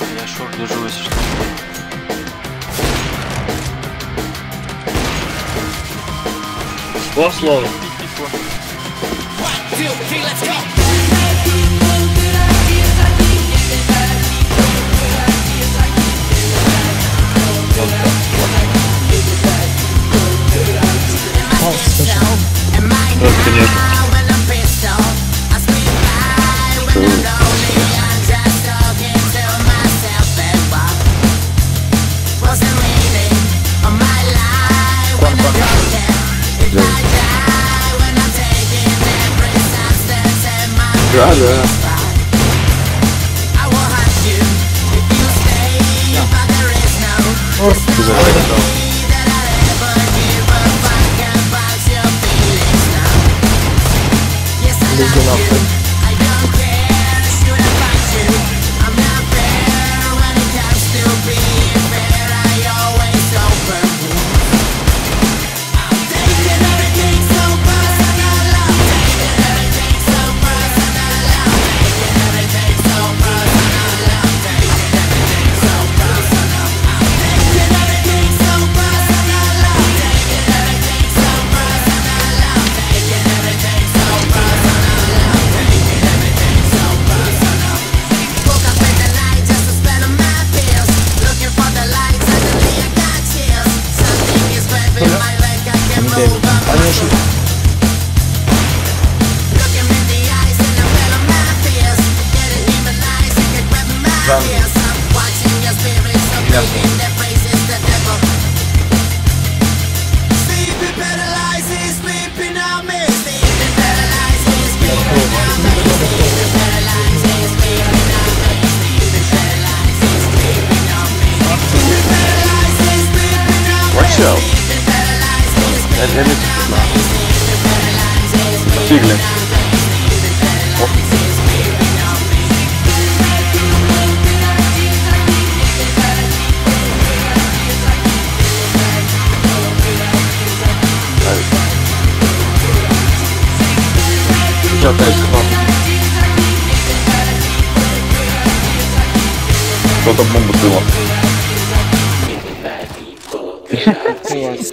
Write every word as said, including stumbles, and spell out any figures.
Я шор держу, если что. Два слова. Да, конечно. Да, да. Ох, ты закрыл. Лиги нахуй. Конечно. Жан. Watch out. Это не Фигли. Что опять? Кто-то бомбу дыла.